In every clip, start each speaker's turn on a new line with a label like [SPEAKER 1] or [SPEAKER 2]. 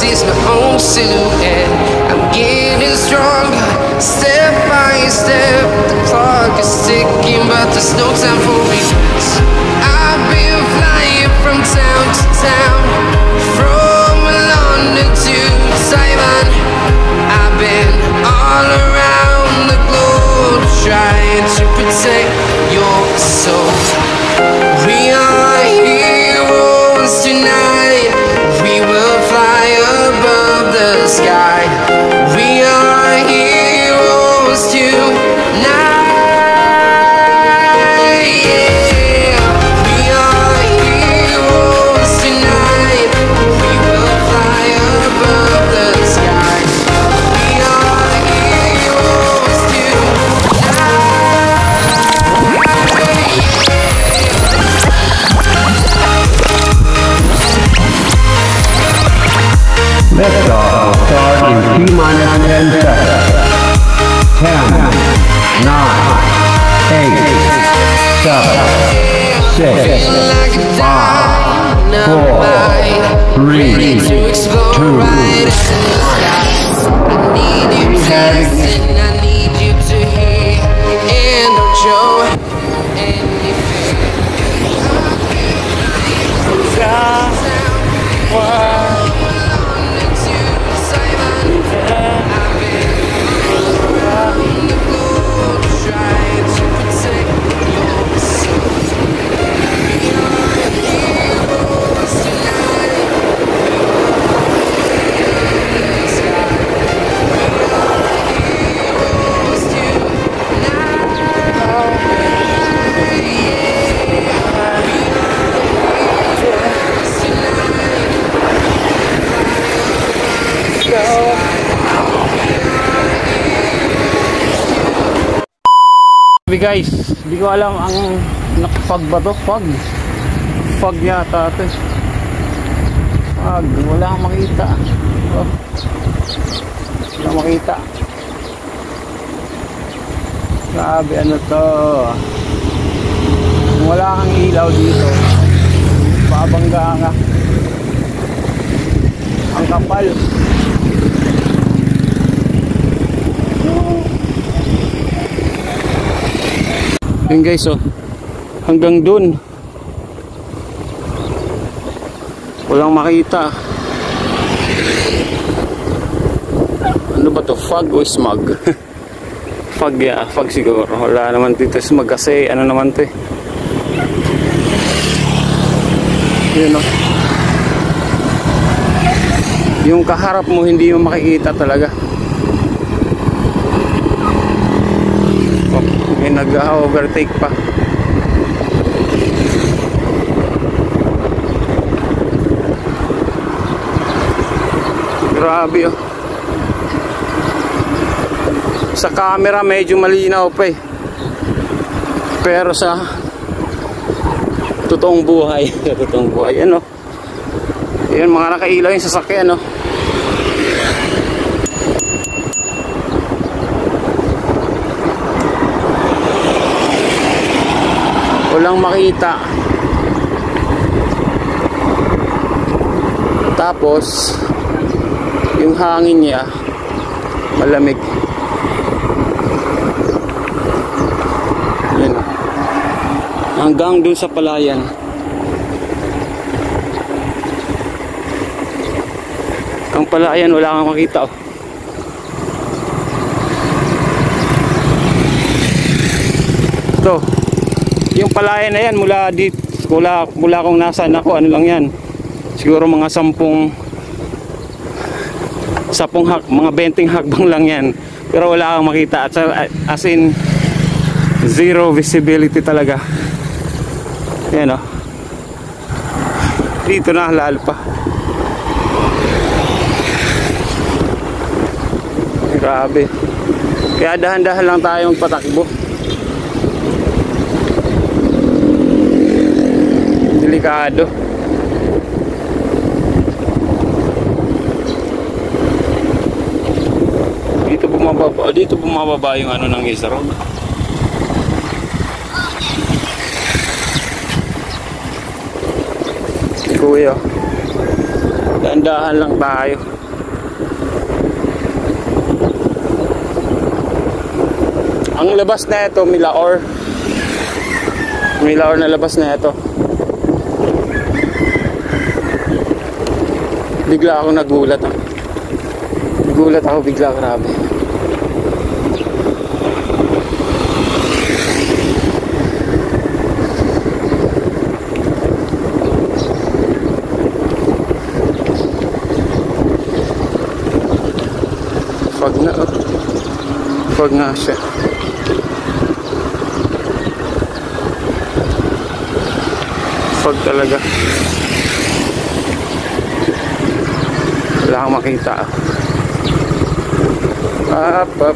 [SPEAKER 1] sees my own silhouette. I'm getting stronger, step by step. The clock is ticking, but there's no time for regrets. I've been flying from town to town, from London to Taiwan. I've been all around the globe, trying to protect your soul. We are heroes tonight. We will fly above the sky. We are heroes tonight. Yeah. We are heroes tonight. We will fly above the sky. We are heroes
[SPEAKER 2] Liftoff will start in T-minus 10 seconds. 10, 9, 8, 7, 6, 5, 4, 3, 2, 1.
[SPEAKER 3] Guys, hindi ko alam ang nakapag ba to? Fog yata ito. Wala kang makita. Oh. Wala makita. Grabe, ano to? Kung wala kang ilaw dito, babangga nga. Ang kapal. Yun guys, oh, hanggang dun walang makita. Ano ba to? Fog o smog? Fog, yeah, fog siguro. Wala naman dito smog kasi ano naman to eh. Yun, oh. Yung kaharap mo hindi mo makikita talaga. May nag-overtake pa. Grabe, oh. Sa camera medyo malinaw pa eh, pero sa totoong buhay totoong buhay, ano, yun, mga nakailaw yung sasakyan, no. Walang makita. Tapos yung hangin niya malamig. Yan, hanggang dun sa palayan. Ang palayan wala kang makita, oh. Ito yung palayan na yan, mula dito, mula kung nasaan ako, ano lang yan, siguro mga 10 mga 20 hakbang lang yan, pero wala kang makita. At as in zero visibility talaga. Yan, oh. Dito na lalo pa. Grabe. Kaya dahan-dahan lang tayo magpatakbo. Delikado. Dito bumababa yung ano ng Isarog. Kuya, dahan-dahan lang tayo. Ang labas na ito, Milaor. Milaor na labas na ito. Bigla ako nagulat. Nagulat ako bigla, grabe. Fog na, oh. Fog nga siya. Fog talaga. Wala akong makita. Up.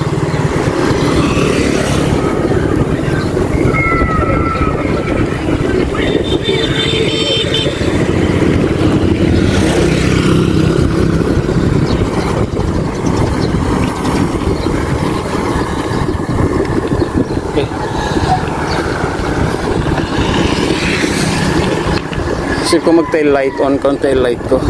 [SPEAKER 3] Isip ko mag-tail light, on ko ang tail light ko.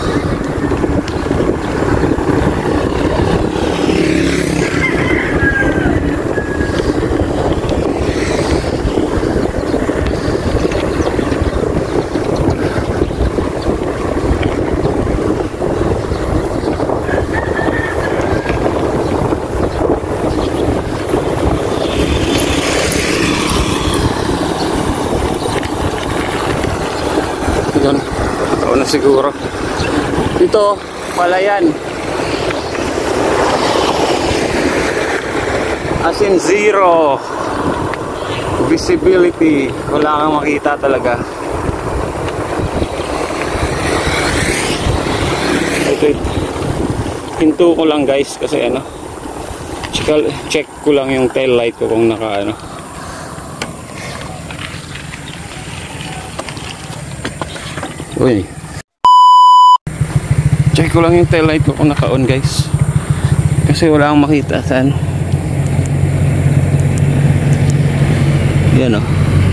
[SPEAKER 3] Ito na siguro. Dito, palayan. As in zero visibility. Wala kang makita talaga. Ito, hinto ko lang guys kasi ano, check ko lang yung tail light ko kung naka ano. Uy, check ko lang yung tail light ko kung naka-on guys, kasi wala akong makita saan. Yan o.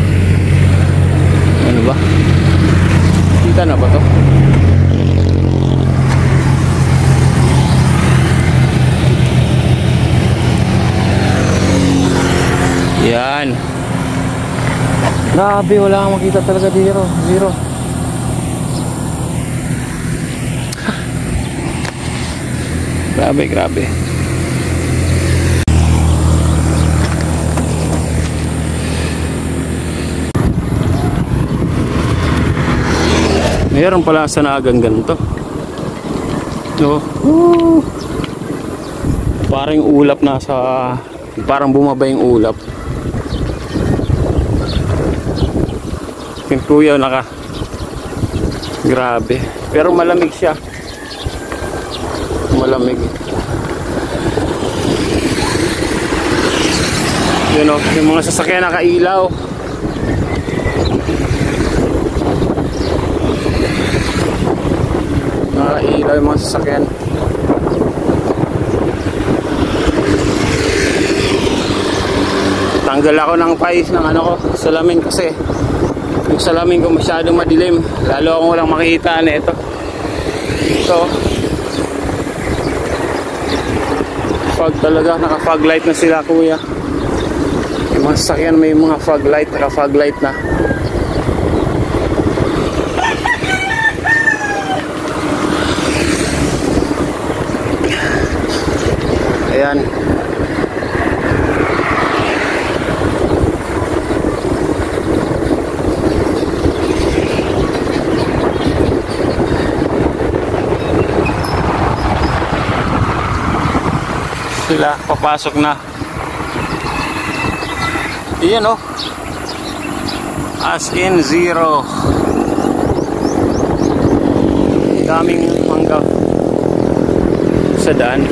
[SPEAKER 3] Ano ba? Kita na ba to? Yan. Grabe, wala akong makita talaga dito. Zero. Grabe. Mayroon pala sa nagang ganito. No. Parang ulap nasa, parang bumaba yung ulap. Yung kuya grabe. Pero malamig siya. Malamig. Yun o, yung mga sasakyan nakailaw. Nakailaw yung mga sasakyan. Tanggal ako ng pais ng ano ko, salamin kasi yung salamin ko masyadong madilim. Lalo akong walang makikita na ito. Ito fog talaga, naka fog light na sila kuya. Yung mga sasakyan may mga fog light, naka fog light na. Ayan. Sila papasok na. Iyan oh. As in zero. Daming mangga sa daan.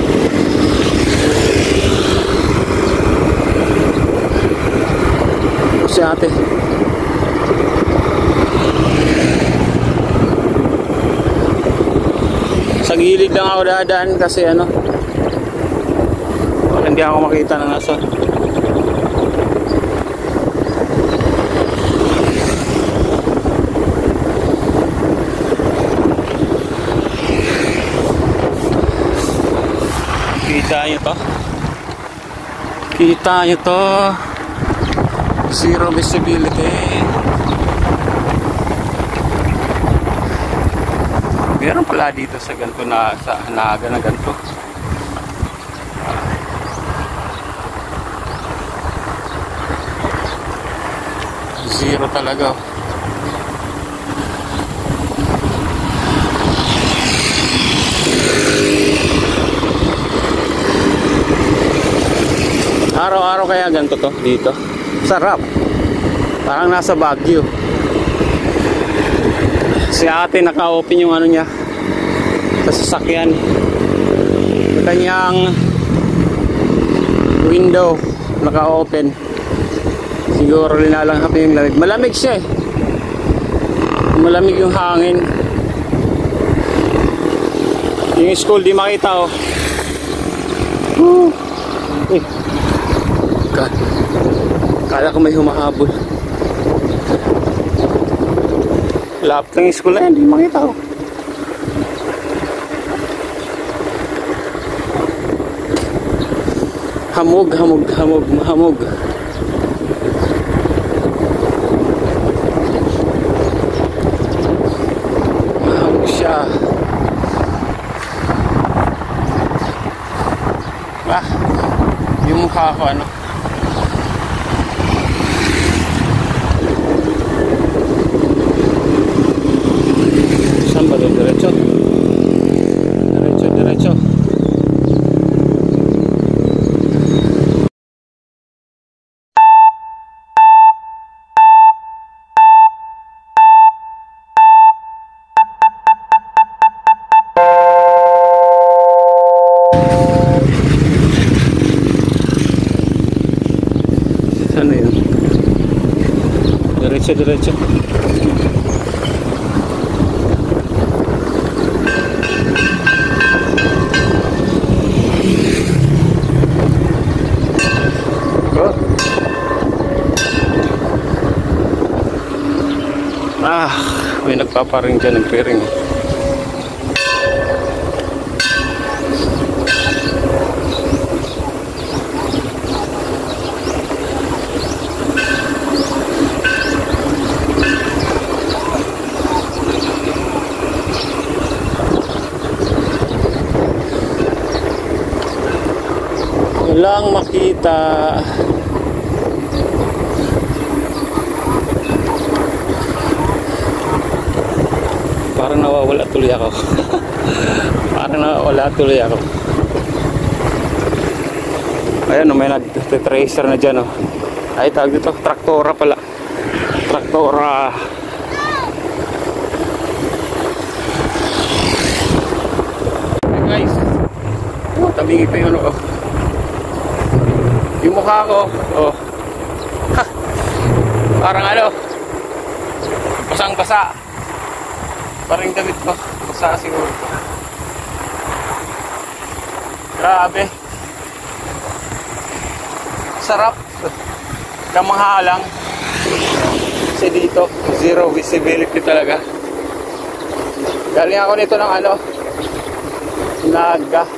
[SPEAKER 3] Si ate. Sa gilid lang ako dadaan kasi ano, hindi ako makita na nasa. Kita nyo to? Kita nyo to. Zero visibility. Meron pala dito sa ganito na sa Naga na ganito. Zero talaga. Araw-araw kaya ganito to dito. Sarap. Parang nasa Baguio. Si ate naka-open yung ano niya sa sasakyan. Yung kanyang window naka-open. Siguro linalanghap yung lamig. Malamig siya eh. Malamig yung hangin. Yung school di makita oh. Eh. Kala ko may humahabol. Lapit ng school na yan, di makita ko. Hamog. Mahamog siya. Yung mukha ko ano. Saan ba doon? Diretso. Saan na yun? Diretso. May nagpaparing dyan, nagpiring. Walang makita. Parang nawawala tuloy ako. Ayan, may nag-tracer na dyan. Ay, tawag dito. Traktora pala. Traktora. Hey guys. Tabingi pa yun. Yung mukha ko. Ha. Parang ano. Basang-basa. Parang damit ko. Basa siguro. Grabe. Sarap. Kamanghalang. Kasi dito, zero visibility talaga. Galing ako nito ng ano, Naga.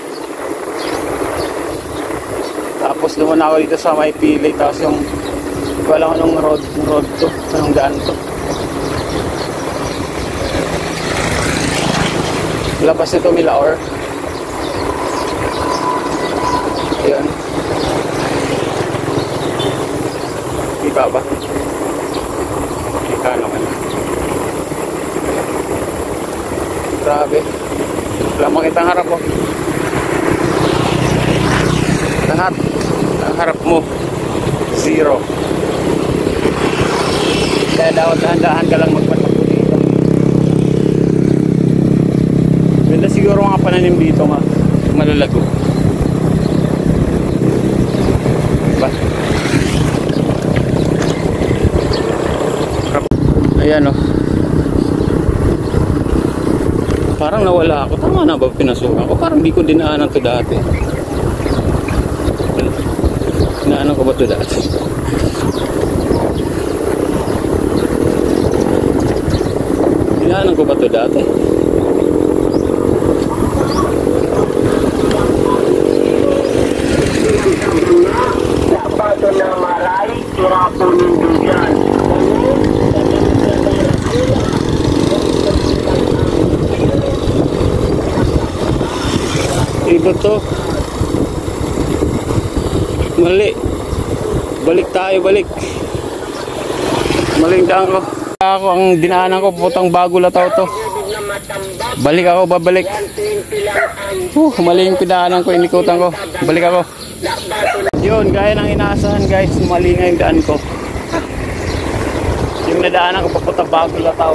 [SPEAKER 3] Tapos naman ako dito sa may pili. Tapos yung, wala ko nung road to. Anong daan to. Labas nito Milaor. Ayan. Kita ba? Kita naman. Grabe. Wala makita ang harap mo. Lahat ang harap mo zero. Kaya dahan-dahan ka lang magpatakbo dito. Ganda siguro mga pananim dito nga malalago. Diba? Ayan o. Parang nawala ako. Tama na ba pinasukan ko? Parang di ko dinaanan to dati. Dinaanan ko ba to dati? Dinaanan ko ba to dati? Iba to. Mali. Balik tayo, balik. Maling daan ko. Ako ang dinaanan ko, putang bago lataw to. Balik ako, babalik. Mali yung pinaanan ko, inikutan ko. Balik ako. Yun, gaya ng inaasahan guys, mali nga yung daan ko. Yung nadaanan ko, papunta bago lataw.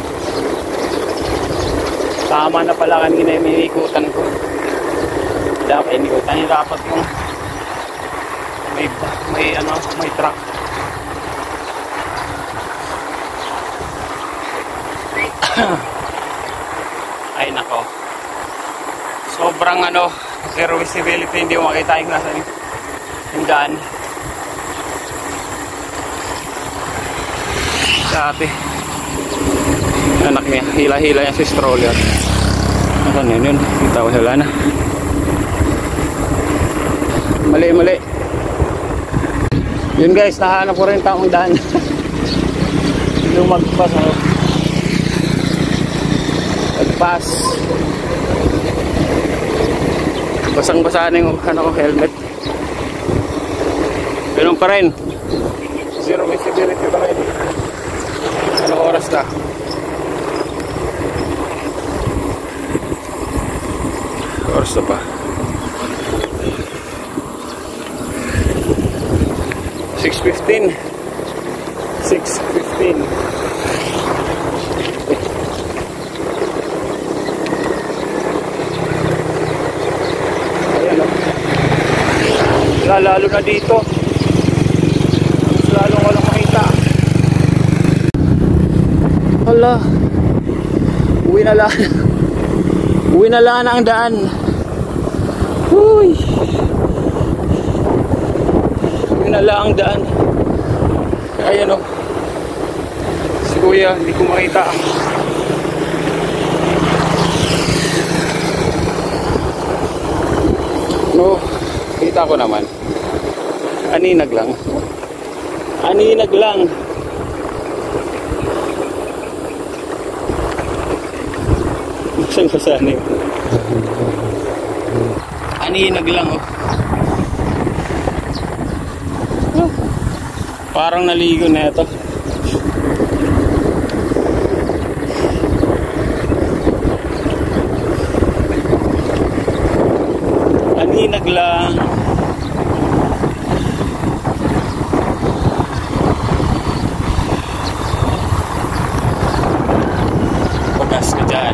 [SPEAKER 3] Tama na pala kanina yung inikutan ko. Dapat inikutan yung dapat yung may truck. Ay nako, sobrang zero visibility, hindi mo makita yung nasa yung daan. Dati anak niya, hila-hila yan si stroller. Ano yun? Kita ko wala na. Mali. Yun guys, nahanap ko rin taong daan. Yung magpas Magpas. Basang-basa na yung helmet. Ganun pa rin. Zero visibility pa rin. Anong oras na? Oras na pa. 6:15. 6:15. Lalo na dito, lalo walang makita. Hala, uwi na lang ang daan. Uy, uwi na lang ang daan. Ayan o, si kuya hindi ko makita. No, kita ko naman. Aninag lang. Saan ko saan yun? Aninag lang oh. Parang naligo na ito. Aninag lang. Pagas ka dyan.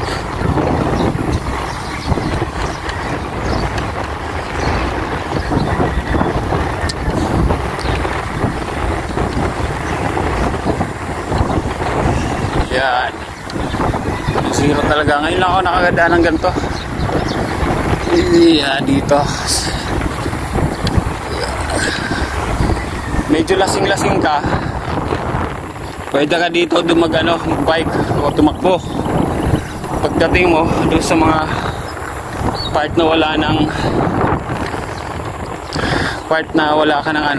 [SPEAKER 3] Yan. Zero talaga. Ngayon lang ako nakagadaan ng ganito. Yeah, dito. Medyo lasing-lasing ka. Pwede ka dito bike o tumakbo. Pagdating mo doon sa mga part na wala ka ng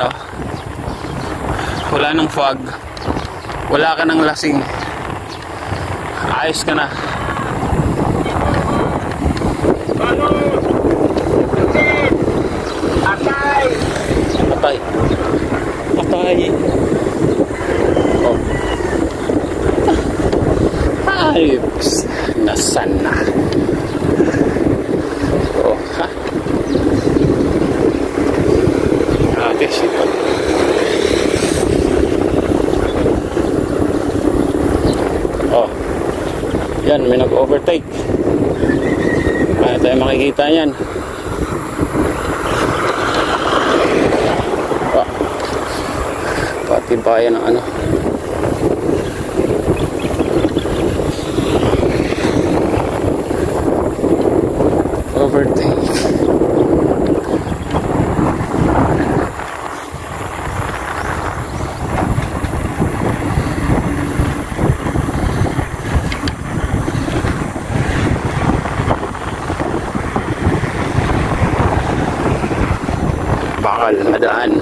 [SPEAKER 3] wala ng fog, wala ka ng lasing, ayos ka na. Patay. Oh. Ayos. Nasaan na? Oh, ha? Shit. Oh. Yan, may nag-overtake. Kaya tayo makikita yan. Patibayan ng overtake. Bakal na daan.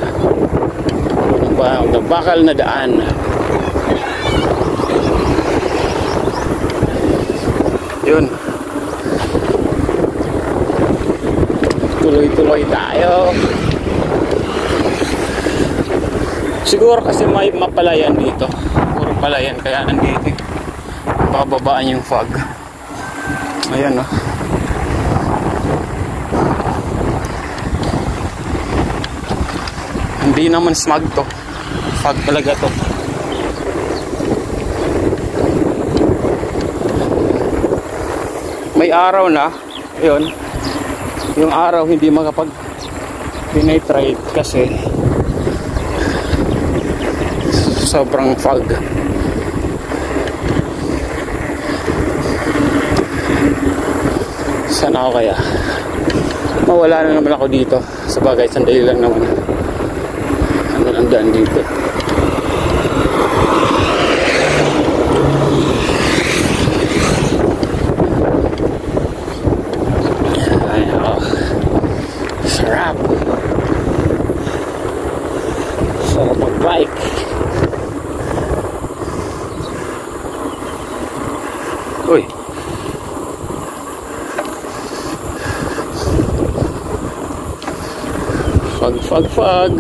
[SPEAKER 3] Bakal na daan. Yun. Tuloy-tuloy tayo. Siguro kasi may mapalayan dito. Puro palayan kaya nandito. Bababaan yung fog. Ayan, oh. Hindi naman smog to. Fog talaga to. May araw na. Ayun. Yung araw hindi makapag-penetrate kasi sobrang fog. Sana ako kaya mawala na naman ako dito. Sabagay, sandali lang naman. Ano lang daan dito. Ay, oh. Sarap. Sarap mag-bike. Uy. Fog.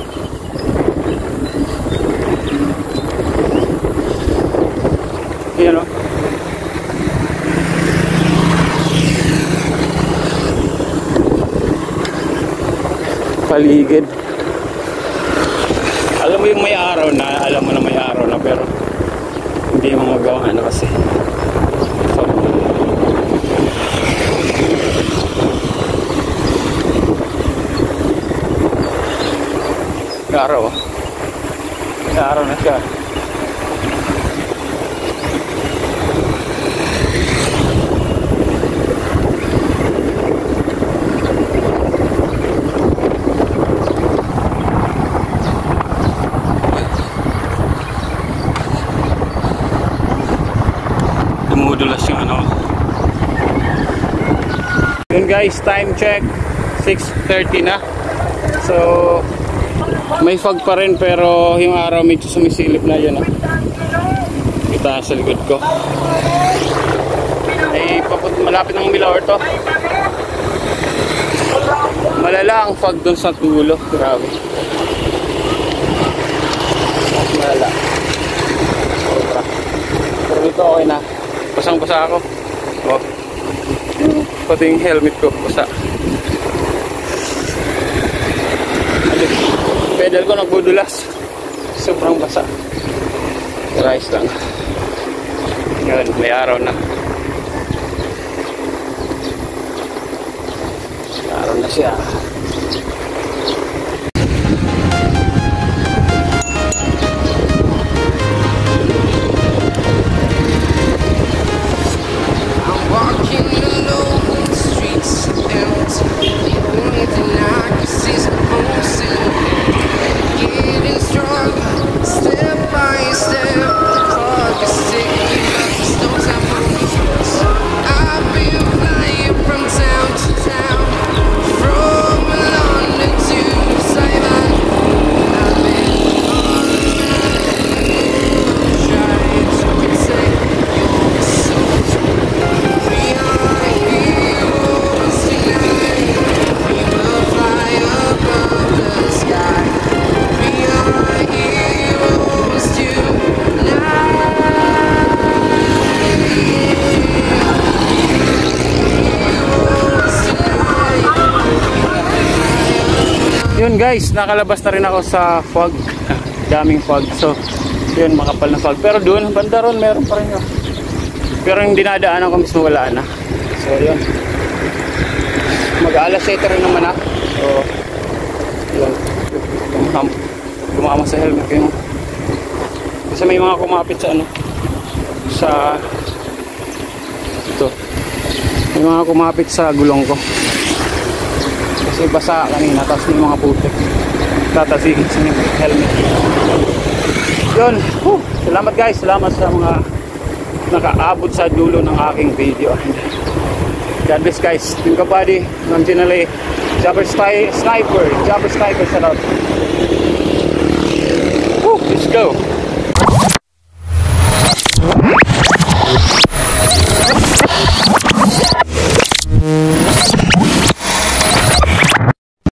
[SPEAKER 3] Ayan, o. Paligid. Alam mo yung may araw na, alam mo na may araw na, pero hindi mo magawa ano kasi. Fog. Araw, oh. Araw na siya. Dumudulas yung ano. Yun guys, time check 6:30 na. So may fog pa rin pero yung araw medyo sumisilip na yun, oh. Kita sa likod ko. Ay malapit ng Milaor to. Malala ang fog dun sa dulo. Grabe. Malala. Sobra. Pero dito okay na. Basang-basa ako. Oh. Pati yung helmet ko basa. Pedal ko nagbudulas. Sobrang basa. Rice lang. Yun, may araw na. May araw na siya.
[SPEAKER 1] I'm walking alone, the streets empty. The only thing I can see is my own silhouette. Getting stronger, step by step. The clock is ticking, but there's no time for me. I've been flying from town to town, from London to Taiwan. I've been trying to protect your soul. We are heroes tonight. We will fly above the sky. We are heroes tonight.
[SPEAKER 3] Yun guys, nakalabas na rin ako sa fog. Daming fog. So yun, makapal na fog. Pero doon, banda ron, meron pa rin yun. Pero yung dinadaanan ko mismo wala na. So yun, mag-alas 7 rin naman na. So yun, gumama sa helmet ko yun. Kasi may mga kumapit sa ano, sa ito, may mga kumapit sa gulong ko kasi basa kanina, tapos may mga putik tatasigit sa helmet. Yun, salamat guys, salamat sa mga nakaabot sa dulo ng aking video. God bless guys. Team Kabady, Nanginale, Jumper Sniper, shout out. Let's go.